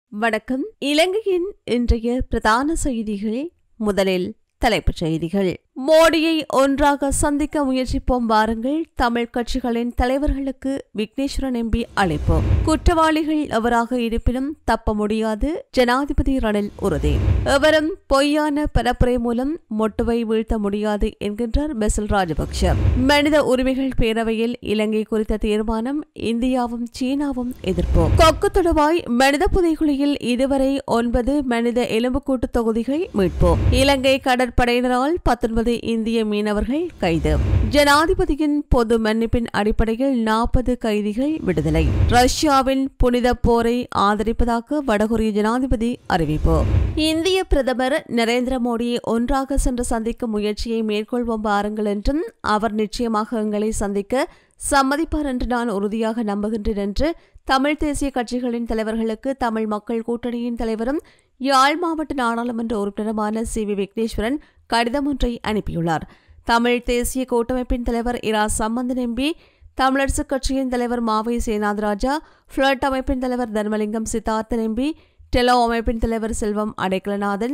வணக்கம். இலங்கையின் இன்றைய பிரதான செய்திகள். முதலில் தலைப்புச் செய்திகள். மோடியை ஒன்றாக சந்திக்க முயற்சிப்போம் வாருங்கள். தமிழ் கட்சிகளின் தலைவர்களுக்கு விக்னேஸ்வரன் எம்பி அழைப்பு. குற்றவாளிகள் எவராக இருப்பினும் தப்ப முடியாது, ஜனாதிபதி ரணில் உறுதி. எவரும் பொய்யான பரப்புரை மூலம் மொட்டுவை வீழ்த்த முடியாது என்கின்றார் பெசில் ராஜபக்ஷ. மனித உரிமைகள் பேரவையில் இலங்கை குறித்த தீர்மானம் இந்தியாவும் சீனாவும் எதிர்ப்பு. கொக்கு தொடுவாய் மனித புதைகுழியில் இதுவரை 9 மனித எலும்புக்கூட்டு தொகுதிகள் மீட்பு. இலங்கை கடற்படையினரால் 19 இந்திய மீனவர்கள் கைது. ஜனாதிபதியின் பொது மன்னிப்பின் அடிப்படையில் 40 கைதிகள் விடுதலை. ரஷ்யாவின் புனித போரை ஆதரிப்பதாக வடகொரிய ஜனாதிபதி அறிவிப்பு. இந்திய பிரதமர் நரேந்திர மோடியை ஒன்றாக சென்று சந்திக்கும் முயற்சியை மேற்கொள்வோம் பாருங்கள் என்றும் அவர் நிச்சயமாக எங்களை சந்திக்க சம்மதிப்பார் என்று நான் உறுதியாக நம்புகின்றேன் என்று தமிழ் தேசிய கட்சிகளின் தலைவர்களுக்கு தமிழ் மக்கள் கூட்டணியின் தலைவரும் யாழ் மாவட்ட நாடாளுமன்ற உறுப்பினருமான சி.வி. விக்னேஸ்வரன் கடிதம் ஒன்றை அனுப்பியுள்ளார். தமிழ் தேசிய கூட்டமைப்பின் தலைவர் இரா சம்பந்தன் எம்பி, தமிழரசுக் கட்சியின் தலைவர் மாவை சேனாதராஜா, பிளட் அமைப்பின் தலைவர் தர்மலிங்கம் சித்தார்த்தன் எம்பி, டெலோ அமைப்பின் தலைவர் செல்வம் அடைக்கலநாதன்,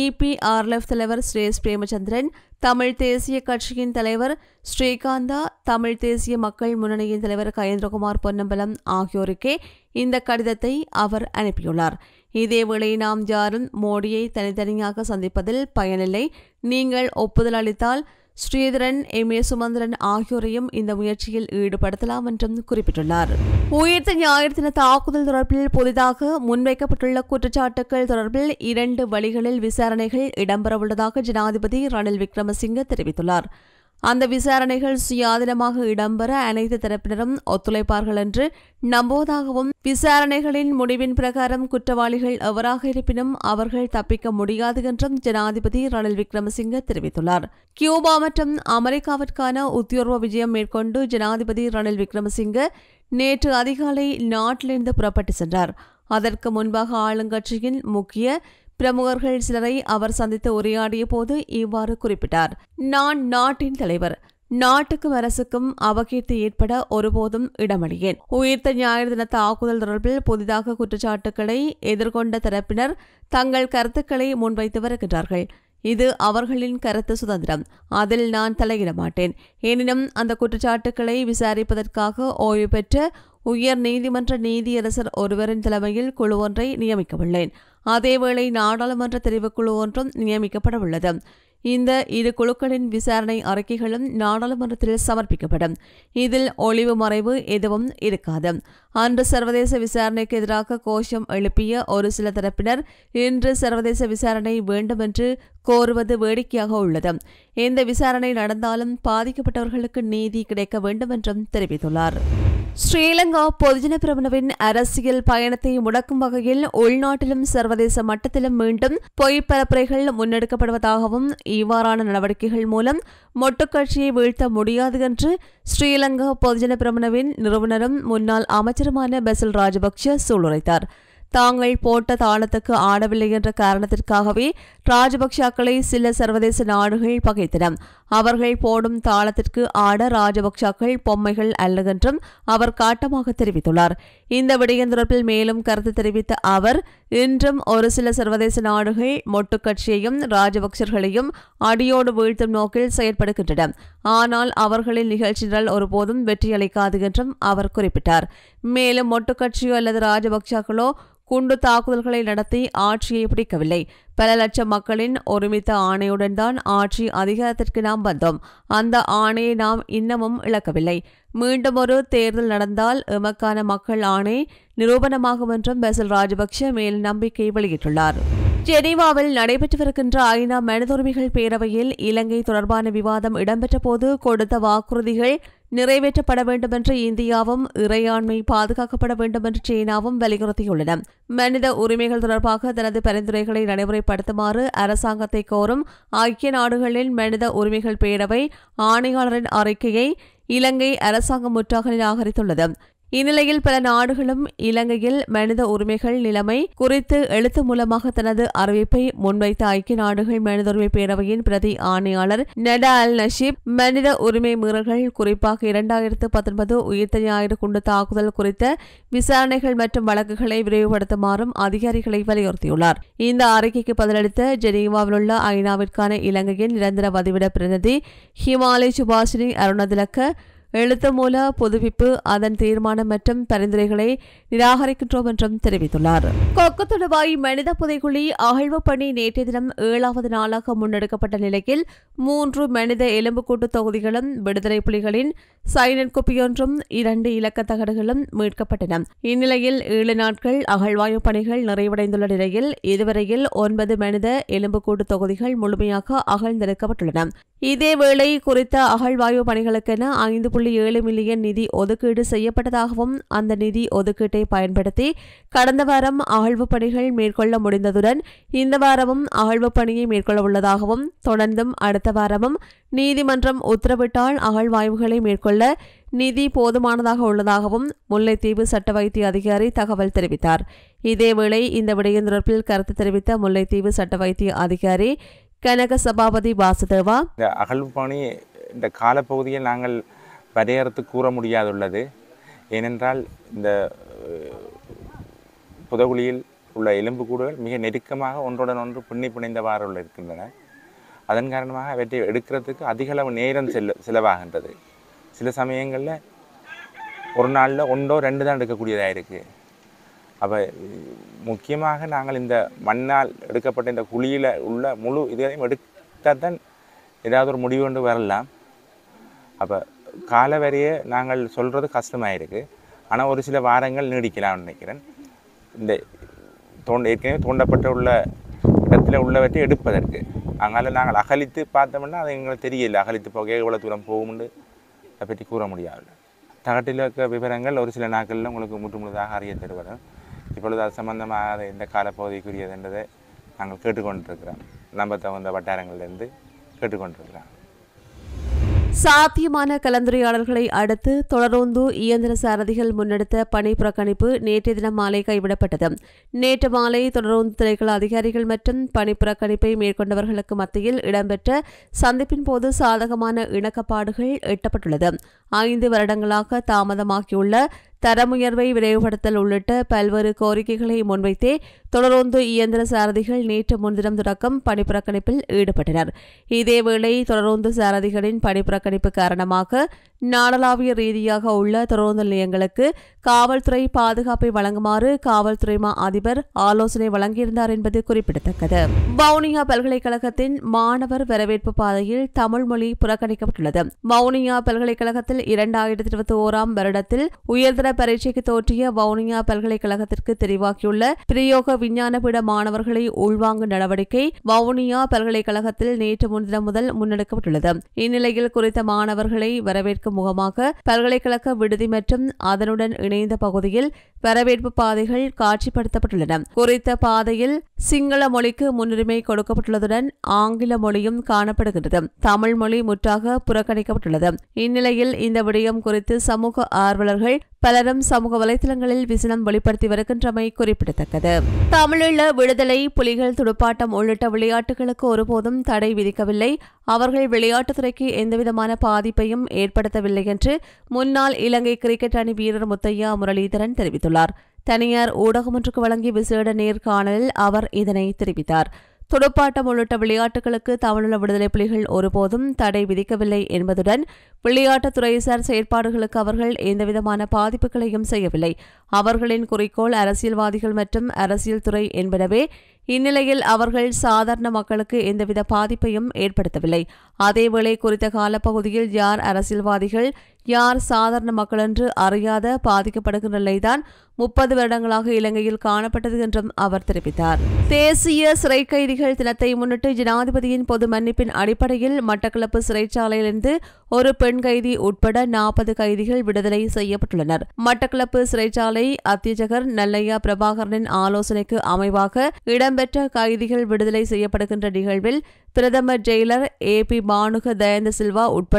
EPRLF தலைவர் ஸ்ரேஷ் பிரேமச்சந்திரன், தமிழ் தேசிய கட்சியின் தலைவர் ஸ்ரீகாந்தா, தமிழ் தேசிய மக்கள் முன்னணியின் தலைவர் கயேந்திரகுமார் பொன்னம்பலம் ஆகியோருக்கே இந்த கடிதத்தை அவர் அனுப்பியுள்ளார். இதேவேளை நாம் யாரும் மோடியை தனித்தனியாக சந்திப்பதில் பயனில்லை. நீங்கள் ஒப்புதல் அளித்தால் ஸ்ரீதரன், M.A. சுமந்திரன் ஆகியோரையும் இந்த முயற்சியில் ஈடுபடுத்தலாம் என்றும் குறிப்பிட்டுள்ளார். உயிர்த்த ஞாயிறு தின தாக்குதல் தொடர்பில் புதிதாக முன்வைக்கப்பட்டுள்ள குற்றச்சாட்டுகள் தொடர்பில் 2 வழிகளில் விசாரணைகள் இடம்பெறவுள்ளதாக ஜனாதிபதி ரணில் விக்ரமசிங்க தெரிவித்துள்ளார். அந்த விசாரணைகள் சுயாதீனமாக இடம்பெற அனைத்து தரப்பினரும் ஒத்துழைப்பார்கள் என்று நம்புவதாகவும், விசாரணைகளின் முடிவின் பிரகாரம் குற்றவாளிகள் எவராக இருப்பினும் அவர்கள் தப்பிக்க முடியாது என்றும் ஜனாதிபதி ரணில் விக்ரமசிங்க தெரிவித்துள்ளார். கியூபா மற்றும் அமெரிக்காவிற்கான உத்தியோர்வ விஜயம் மேற்கொண்டு ஜனாதிபதி ரணில் விக்ரமசிங்க நேற்று அதிகாலை நாட்டிலிருந்து புறப்பட்டு சென்றார். அதற்கு முன்பாக ஆளுங்கட்சியின் முக்கிய பிரமுகர்கள் சிலரை அவர் சந்தித்து உரையாடிய போது இவ்வாறு குறிப்பிட்டார். நான் நாட்டின் தலைவர். நாட்டுக்கும் அரசுக்கும் அபகீர்த்தி ஏற்பட ஒருபோதும் இடமளியேன். உயிர்த்த ஞாயிறு தின தாக்குதல் தொடர்பில் புதிதாக குற்றச்சாட்டுக்களை எதிர்கொண்ட தரப்பினர் தங்கள் கருத்துக்களை முன்வைத்து வருகின்றார்கள். இது அவர்களின் கருத்து சுதந்திரம். அதில் நான் தலையிட மாட்டேன். எனினும் அந்த குற்றச்சாட்டுக்களை விசாரிப்பதற்காக ஓய்வு பெற்ற உயர் நீதிமன்ற நீதியரசர் ஒருவரின் தலைமையில் குழு ஒன்றை நியமிக்கவுள்ளேன். அதேவேளை நாடாளுமன்ற தெரிவுக்குழு ஒன்றும் நியமிக்கப்படவுள்ளது. இந்த 2 குழுக்களின் விசாரணை அறிக்கைகளும் நாடாளுமன்றத்தில் சமர்ப்பிக்கப்படும். இதில் ஒளிவு மறைவு எதுவும் இருக்காது. அன்று சர்வதேச விசாரணைக்கு எதிராக கோஷம் எழுப்பிய ஒரு சில தரப்பினர் இன்று சர்வதேச விசாரணை வேண்டும் என்று கோருவது வேடிக்கையாக உள்ளது. எந்த விசாரணை நடந்தாலும் பாதிக்கப்பட்டவர்களுக்கு நீதி கிடைக்க வேண்டும் என்றும் தெரிவித்துள்ளார். ஸ்ரீலங்கா பொதுஜன பிரமுனவின் அரசியல் பயணத்தை முடக்கும் வகையில் உள்நாட்டிலும் சர்வதேச மட்டத்திலும் மீண்டும் பொய் பரப்புரைகள் முன்னெடுக்கப்படுவதாகவும், இவ்வாறான நடவடிக்கைகள் மூலம் மொட்டுக்கட்சியை வீழ்த்த முடியாது என்று ஸ்ரீலங்கா பொதுஜன பிரமுனவின் நிறுவனரும் முன்னாள் அமைச்சருமான பெசில் ராஜபக்ஷ சூளுரைத்தார். தாங்கள் போட்ட தாளத்துக்கு ஆடவில்லை என்ற காரணத்திற்காகவே ராஜபக்சாக்களை சில சர்வதேச நாடுகள் பகைத்தன. அவர்கள் போடும் தாளத்திற்கு ஆட ராஜபக்சாக்கள் பொம்மைகள் அல்ல என்றும் அவர் காட்டமாக தெரிவித்துள்ளார். இந்த விடயம் தொடர்பில் மேலும் கருத்து தெரிவித்த அவர், இன்றும் ஒரு சில சர்வதேச நாடுகள் மொட்டுக்கட்சியையும் ராஜபக்சர்களையும் அடியோடு வீழ்த்தும் நோக்கில் செயற்படுகின்றன. ஆனால் அவர்களின் நிகழ்ச்சிகள் ஒருபோதும் வெற்றியளிக்காது என்றும் அவர் குறிப்பிட்டார். மேலும் மொட்டுக்கட்சியோ அல்லது ராஜபக்சாக்களோ குண்டு தாக்குதல்களை நடத்தி ஆட்சியை பிடிக்கவில்லை. பல லட்சம் மக்களின் ஒருமித்த ஆணையுடன் தான் ஆட்சி அதிகாரத்திற்கு நாம் வந்தோம். அந்த ஆணையை நாம் இன்னமும் இழக்கவில்லை. மீண்டும் ஒரு தேர்தல் நடந்தால் எமக்கான மக்கள் ஆணை நிரூபணமாகும் என்றும் பெசில் ராஜபக்ஷ மேல் நம்பிக்கை வெளியிட்டுள்ளார். ஜெனீவாவில் நடைபெற்று வருகின்ற ஐநா மனித உரிமைகள் பேரவையில் இலங்கை தொடர்பான விவாதம் இடம்பெற்ற போது கொடுத்த வாக்குறுதிகள் நிறைவேற்றப்பட வேண்டும் என்று இந்தியாவும், இறையாண்மை பாதுகாக்கப்பட வேண்டும் என்று சீனாவும் வலியுறுத்தியுள்ளன. மனித உரிமைகள் தொடர்பாக தனது பரிந்துரைகளை நடைமுறைப்படுத்துமாறு அரசாங்கத்தை கோரும் ஐக்கிய நாடுகளின் மனித உரிமைகள் பேரவை ஆணையாளரின் அறிக்கையை இலங்கை அரசாங்கம் முற்றாக நிராகரித்துள்ளது. இந்நிலையில் பல நாடுகளும் இலங்கையில் மனித உரிமைகள் நிலைமை குறித்து எழுத்து மூலமாக தனது அறிவிப்பை முன்வைத்த ஐக்கிய நாடுகள் மனித உரிமை பேரவையின் பிரதி ஆணையாளர் நெடா அல் நஷீப் மனித உரிமை மீறல்கள் குறிப்பாக 2019 உயிர்த்த ஞாயிறு குண்டு தாக்குதல் குறித்த விசாரணைகள் மற்றும் வழக்குகளை விரைவுபடுத்துமாறும் அதிகாரிகளை வலியுறுத்தியுள்ளார். இந்த அறிக்கைக்கு பதிலளித்த ஜெனீவாவில் உள்ள ஐநாவிற்கான இலங்கையின் நிரந்தர வதிவிட பிரதிநிதி ஹிமாலய சுபாஷினி அருணதிலக்க எழுத்து மூல புதுப்பிப்பு அதன் தீர்மானம் மற்றும் பரிந்துரைகளை நிராகரிக்கின்றோம் என்றும் தெரிவித்துள்ளார். கொக்குத்தொடுவாய் மனித புதைகுழி அகழ்வு பணி நேற்றைய தினம் 7வது நாளாக முன்னெடுக்கப்பட்ட நிலையில் 3 மனித எலும்புக்கூட்டு தொகுதிகளும் விடுதலை புலிகளின் சைனட் குப்பியொன்றும் 2 இலக்க தகடுகளும் மீட்கப்பட்டன. இந்நிலையில் 7 நாட்கள் அகழ்வாய்வு பணிகள் நிறைவடைந்துள்ள நிலையில் இதுவரையில் 9 மனித எலும்புக்கூட்டு தொகுதிகள் முழுமையாக அகழ்ந்தெடுக்கப்பட்டுள்ளன. இதேவேளை குறித்த அகழ்வாய்வு பணிகளுக்கென 5.7 மில்லியன் நிதி ஒதுக்கீடு செய்யப்பட்டதாகவும் அந்த நிதி ஒதுக்கீட்டை பயன்படுத்தி கடந்த வாரம் அகழ்வு பணிகள் மேற்கொள்ள முடிந்ததுடன் இந்த வாரமும் அகழ்வு பணியை மேற்கொள்ள உள்ளதாகவும் தொடர்ந்தும் அடுத்த வாரமும் நீதிமன்றம் உத்தரவிட்டால் அகழ்வாய்வுகளை மேற்கொள்ள நிதி போதுமானதாக உள்ளதாகவும் முல்லைத்தீவு சட்ட வைத்திய அதிகாரி தகவல் தெரிவித்தார். இதேவேளை இந்த விடயம் தொடர்பில் கருத்து தெரிவித்த முல்லைத்தீவு சட்ட வைத்திய அதிகாரி கனக சபாபதி வாசுதேவா, இந்த அகழ்வு பணி இந்த காலப்பகுதியில் நாங்கள் வரையறுத்து கூற முடியாதுள்ளது. ஏனென்றால் இந்த புதகுழியில் உள்ள எலும்புக்கூடுகள் மிக நெருக்கமாக ஒன்றுடன் ஒன்று பிணைந்தவாறு இருக்கின்றன. அதன் காரணமாக அவற்றை எடுக்கிறதுக்கு அதிகளவு நேரம் செலவாகின்றது. சில சமயங்களில் ஒரு நாளில் 1-2 தான் எடுக்கக்கூடியதாக இருக்குது. அப்போ முக்கியமாக நாங்கள் இந்த மண்ணால் எடுக்கப்பட்ட இந்த குழியில் உள்ள முழு இதையும் எடுத்தால் தான் ஏதாவது ஒரு முடிவு கொண்டு வரலாம். அப்போ கால வரையே நாங்கள் சொல்கிறது கஷ்டமாக இருக்குது. ஆனால் ஒரு சில வாரங்கள் நீடிக்கலாம்னு நினைக்கிறேன். இந்த ஏற்கனவே தோண்டப்பட்ட உள்ள இடத்துல உள்ளவற்றை எடுப்பதற்கு அதனால் நாங்கள் அகலித்து பார்த்தோம்னா அது எங்களுக்கு தெரியல. அகலித்து போக எவ்வளோ தூரம் போகும்னு அதை பற்றி கூற முடியாது. தகட்டில் இருக்க விவரங்கள் ஒரு சில நாட்களில் உங்களுக்கு முழுதாக அறிய தருவதும் இப்பொழுது அது சம்பந்தமாக இந்த காலப்பகுதிக்குரியது என்றதை நாங்கள் கேட்டுக்கொண்டிருக்கிறோம். நம்ம தகுந்த வட்டாரங்களிலிருந்து கேட்டுக்கொண்டிருக்கிறோம். சாத்தியமான கலந்துரையாடல்களை அடுத்து தொடரோந்து இயந்திர சாரதிகள் முன்னெடுத்த பணி புறக்கணிப்பு நேற்றைய தினம் மாலை கைவிடப்பட்டது. நேற்று மாலை தொடரோந்து திணைக்கள அதிகாரிகள் மற்றும் பணி புறக்கணிப்பை மேற்கொண்டவர்களுக்கு மத்தியில் இடம்பெற்ற சந்திப்பின் போது சாதகமான இணக்கப்பாடுகள் எட்டப்பட்டுள்ளது. 5 வருடங்களாக தாமதமாகியுள்ள தரமுயர்வை விரைவுபடுத்தல் உள்ளிட்ட பல்வேறு கோரிக்கைகளை முன்வைத்தே தொடரோந்து இயந்திர சாரதிகள் நேற்று முன்தினம் தொடக்கம் பணிப்புறக்கணிப்பில் ஈடுபட்டனர். இதேவேளை தொடரோந்து சாரதிகளின் பணிப்புறக்கணிப்பு காரணமாக நாடளாவிய ரீதியாக உள்ள தொடரோந்து நிலையங்களுக்கு காவல்துறை பாதுகாப்பை வழங்குமாறு காவல்துறை மா அதிபர் ஆலோசனை வழங்கியிருந்தார் என்பது குறிப்பிடத்தக்கது. வவுனியா பல்கலைக்கழகத்தின் மாணவர் வரவேற்பு பாதையில் தமிழ் மொழி புறக்கணிக்கப்பட்டுள்ளது. வவுனியா பல்கலைக்கழகத்தில் 2021 வருடத்தில் உயர்தர பரீட்சைக்கு தோற்றிய வவுனியா பல்கலைக்கழகத்திற்கு தெரிவாக்கியுள்ள பிரயோக விஞ்ஞானபீட மாணவர்களை உள்வாங்கும் நடவடிக்கை வவுனியா பல்கலைக்கழகத்தில் நேற்று முன்தினம் முதல் முன்னெடுக்கப்பட்டுள்ளது. இந்நிலையில் குறித்த மாணவர்களை வரவேற்கும் முகமாக பல்கலைக்கழக விடுதி மற்றும் அதனுடன் இணைந்த பகுதியில் வரவேற்பு பாதைகள் காட்சிப்படுத்தப்பட்டுள்ளன. குறித்த பாதையில் சிங்கள மொழிக்கு முன்னுரிமை கொடுக்கப்பட்டுள்ளதுடன் ஆங்கில மொழியும் காணப்படுகிறது. தமிழ் மொழி முற்றாக புறக்கணிக்கப்பட்டுள்ளது. இந்நிலையில் இந்த விடயம் குறித்து சமூக ஆர்வலர்கள் பலரும் சமூக வலைதளங்களில் விசனம் வெளிப்படுத்தி வருகின்றமை குறிப்பிடத்தக்கது. தமிழீழ விடுதலை புலிகள் துடுப்பாட்டம் உள்ளிட்ட விளையாட்டுகளுக்கு ஒருபோதும் தடை விதிக்கவில்லை. அவர்கள் விளையாட்டுத்துறைக்கு எந்தவிதமான பாதிப்பையும் ஏற்படுத்தவில்லை என்று முன்னாள் இலங்கை கிரிக்கெட் அணி வீரர் முத்தையா முரளிதரன் தெரிவித்துள்ளார். தனியார் ஊடகம் ஒன்றுக்கு வழங்கிய விசேட நேர்காணலில் அவர் இதனை தெரிவித்தார். துடுப்பாட்டம் உள்ளிட்ட விளையாட்டுகளுக்கு தமிழீழ விடுதலை புலிகள் ஒருபோதும் தடை விதிக்கவில்லை என்பதுடன் விளையாட்டுத்துறைசார் செயற்பாடுகளுக்கு அவர்கள் எந்தவிதமான பாதிப்புகளையும் செய்யவில்லை. அவர்களின் குறிக்கோள் அரசியல்வாதிகள் மற்றும் அரசியல் துறை என்பனவே. இந்நிலையில் அவர்கள் சாதாரண மக்களுக்கு எந்தவித பாதிப்பையும் ஏற்படுத்தவில்லை. அதேவேளை குறித்த காலப்பகுதியில் யார் அரசியல்வாதிகள் யார் சாதாரண மக்கள் என்று அறியாத பாதிக்கப்படுகின்ற நிலைதான் 30 வருடங்களாக இலங்கையில் காணப்பட்டது என்றும் அவர் தெரிவித்தார். தேசிய சிறை கைதிகள் தினத்தை முன்னிட்டு ஜனாதிபதியின் பொது மன்னிப்பின் அடிப்படையில் மட்டக்களப்பு சிறைச்சாலையிலிருந்து ஒரு பெண் கைதி உட்பட 40 கைதிகள் விடுதலை செய்யப்பட்டுள்ளனர். மட்டக்களப்பு சிறைச்சாலை அத்தியட்சகர் நல்லையா பிரபாகரனின் ஆலோசனைக்கு அமைவாக இடம்பெற்ற கைதிகள் விடுதலை செய்யப்படுகின்ற நிகழ்வில் பிரதமர் ஜெயிலர் AP பானுக தயந்த சில்வா உட்பட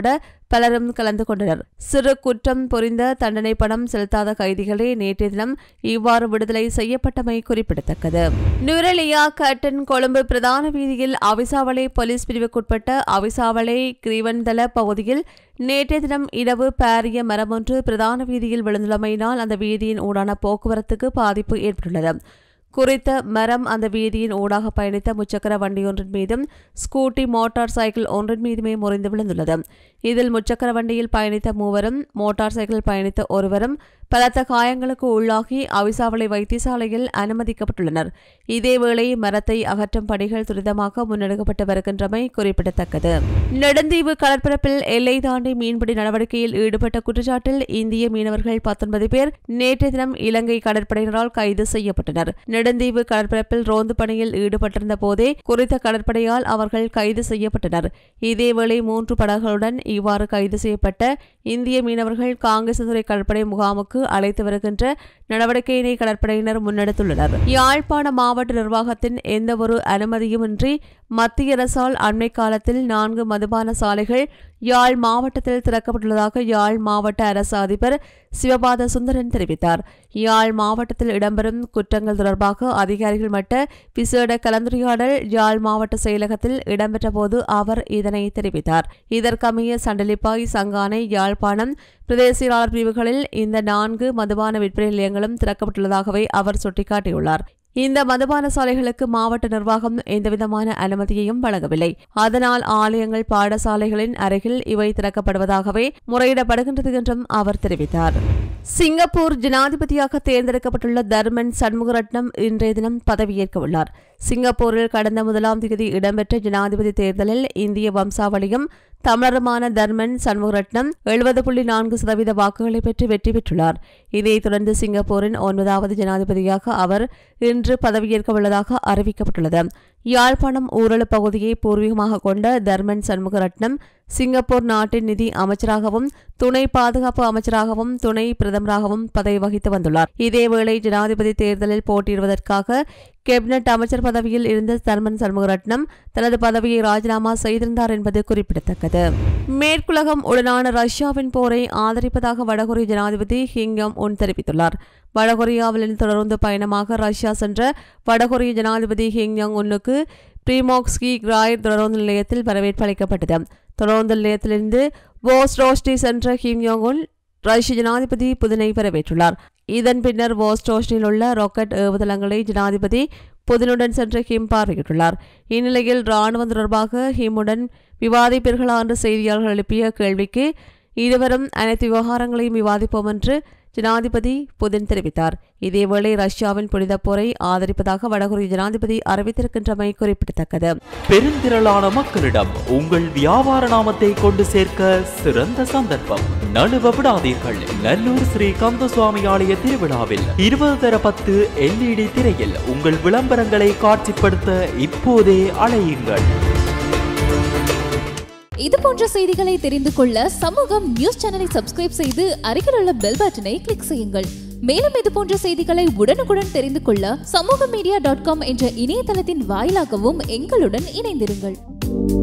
பலரும் கலந்து கொண்டனர். சிறு குற்றம் புரிந்த தண்டனை பணம் செலுத்தாத கைதிகளே நேற்றைய தினம் இவ்வாறு விடுதலை செய்யப்பட்டமை குறிப்பிடத்தக்கது. நுவரெலியா கட்டன் கொழும்பு பிரதான வீதியில் அவிசாவளை போலீஸ் பிரிவுக்குட்பட்ட அவிசாவளை கிரீவன்தல பகுதியில் நேற்றைய தினம் இரவு பாரிய மரம் ஒன்று பிரதான வீதியில் விழுந்துள்ளமையினால் அந்த வீதியின் ஊடான போக்குவரத்துக்கு பாதிப்பு ஏற்பட்டுள்ளது. குறித்த மரம் அந்த வீதியின் ஊடாக பயணித்த முச்சக்கர வண்டி ஒன்றின் மீதும் ஸ்கூட்டி மோட்டார் சைக்கிள் ஒன்றின் மீதுமே முறிந்து விழுந்துள்ளது. இதில் முச்சக்கர வண்டியில் பயணித்த மூவரும் மோட்டார் சைக்கிள் பயணித்த ஒருவரும் பலத்த காயங்களுக்கு உள்ளாகி அவிசாவளை வைத்தியசாலையில் அனுமதிக்கப்பட்டுள்ளனர். இதேவேளை மரத்தை அகற்றும் பணிகள் துரிதமாக முன்னெடுக்கப்பட்டு வருகின்றமை குறிப்பிடத்தக்கது. நெடுந்தீவு கடற்பரப்பில் எல்லை தாண்டி மீன்பிடி நடவடிக்கையில் ஈடுபட்ட குற்றச்சாட்டில் இந்திய மீனவர்கள் 19 பேர் நேற்றைய தினம் இலங்கை கடற்படையினரால் கைது செய்யப்பட்டனர். நெடுந்தீவு கடற்பரப்பில் ரோந்து பணியில் ஈடுபட்டிருந்த போதே குறித்த கடற்படையால் அவர்கள் கைது செய்யப்பட்டனர். இதேவேளை 3 படகுகளுடன் இவ்வாறு கைது செய்யப்பட்ட இந்திய மீனவர்கள் காங்கேசதுறை கடற்படை முகாமுக்கு அழைத்து வருகின்ற நடவடிக்கையினை கடற்படையினர் முன்னெடுத்துள்ளனர். யாழ்ப்பாண மாவட்ட நிர்வாகத்தின் எந்தவொரு அனுமதியுமின்றி மத்திய அரசால் அண்மை காலத்தில் 4 மதுபான சாலைகள் யாழ் மாவட்டத்தில் திறக்கப்பட்டுள்ளதாக யாழ் மாவட்ட அரசு அதிபர் சிவபாத சுந்தரன் தெரிவித்தார். யாழ் மாவட்டத்தில் இடம்பெறும் குற்றங்கள் தொடர்பாக அதிகாரிகள் மட்ட விசேட கலந்துரையாடல் யாழ் மாவட்ட செயலகத்தில் இடம்பெற்ற போது அவர் இதனை தெரிவித்தார். இதற்கமைய சண்டலிப்பாய், சங்கானை, யாழ்ப்பாணம் பிரதேசியலாளர் பிரிவுகளில் இந்த 4 மதுபான விற்பனை நிலையங்களும் திறக்கப்பட்டுள்ளதாகவே அவர் சுட்டிக்காட்டியுள்ளார். இந்த மதுபான சாலைகளுக்கு மாவட்ட நிர்வாகம் எந்தவிதமான அனுமதியையும் வழங்கவில்லை. அதனால் ஆலயங்கள், பாடசாலைகளின் அருகில் இவை திறக்கப்படுவதாகவே முறையிடப்படுகின்றது என்றும் அவர் தெரிவித்தார். சிங்கப்பூர் ஜனாதிபதியாக தேர்ந்தெடுக்கப்பட்டுள்ள தர்மன் சண்முகரட்னம் இன்றைய தினம் பதவியேற்க உள்ளார். சிங்கப்பூரில் கடந்த 1ஆம் தேதி இடம்பெற்ற ஜனாதிபதி தேர்தலில் இந்திய வம்சாவளியும் தமிழருமான தர்மன் சண்முகரட்னம் 70.4% வாக்குகளை பெற்று வெற்றி பெற்றுள்ளார். இதைத் தொடர்ந்து சிங்கப்பூரின் 9வது ஜனாதிபதியாக அவர் இன்று பதவியேற்க உள்ளதாக அறிவிக்கப்பட்டுள்ளது. யாழ்ப்பாணம் ஊரலு பகுதியை பூர்வீகமாக கொண்ட தர்மன் சண்முகரட்னம் சிங்கப்பூர் நாட்டின் நிதி அமைச்சராகவும் துணை பாதுகாப்பு அமைச்சராகவும் துணை பிரதமராகவும் பதவி வகித்து வந்துள்ளார். இதேவேளை ஜனாதிபதி தேர்தலில் போட்டியிடுவதற்காக கேபினட் அமைச்சர் பதவியில் இருந்த தர்மன் சண்முகரட்னம் தனது பதவியை ராஜினாமா செய்திருந்தார் என்பது குறிப்பிடத்தக்கது. மேற்குலகம் உடனான ரஷ்யாவின் போரை ஆதரிப்பதாக வடகொரிய ஜனாதிபதி கிம் ஜாங் உன் தெரிவித்துள்ளார். வடகொரியாவில் தொடர்ந்து பயணமாக ரஷ்யா சென்ற வடகொரிய ஜனாதிபதி கிம் ஜாங் உன்னுக்கு பிரிமோக்ஸ்கி கிராயர் தொடர்ந்து நிலையத்தில் வரவேற்பு அளிக்கப்பட்டது. தொடர்ந்து நிலையத்திலிருந்து வோஸ்டோஸ்டி சென்ற கிம் ஜாங் உன் ரஷ்ய ஜனாதிபதி புதினை வரவேற்றுள்ளார். இதன் பின்னர் வோஸ்டோஸ்டியில் உள்ள ராக்கெட் ஏவுதளங்களை ஜனாதிபதி புதினுடன் சென்று கிம் பார்வையிட்டுள்ளார். இந்நிலையில் ராணுவம் தொடர்பாக கிம்முடன் விவாதிப்பீர்களா என்று செய்தியாளர்கள் எழுப்பிய கேள்விக்கு இருவரும் அனைத்து விவகாரங்களையும் விவாதிப்போம் என்று ஜனாதிபதி புதின் தெரிவித்தார். இதேவேளை ரஷ்யாவின் புனித போரை ஆதரிப்பதாக வடகொரிய ஜனாதிபதி அறிவித்திருக்கின்றமை குறிப்பிடத்தக்கது. பெருந்திரளான மக்களிடம் உங்கள் வியாபார நாமத்தை கொண்டு சேர்க்க சிறந்த சந்தர்ப்பம். நழுவ விடாதீர்கள். நல்லூர் ஸ்ரீ கந்தசுவாமி ஆலய திருவிழாவில் 20/10 LED திரையில் உங்கள் விளம்பரங்களை காட்சிப்படுத்த இப்போதே அழையுங்கள். இது போன்ற செய்திகளை தெரிந்து கொள்ள சமூகம் நியூஸ் சேனலை சப்ஸ்கிரைப் செய்து அருகில் உள்ள பெல் பட்டனை கிளிக் செய்யுங்கள். மேலும் இது போன்ற செய்திகளை உடனுக்குடன் தெரிந்து கொள்ள சமூகமீடியா.com என்ற இணையதளத்தின் வாயிலாகவும் எங்களுடன் இணைந்திருங்கள்.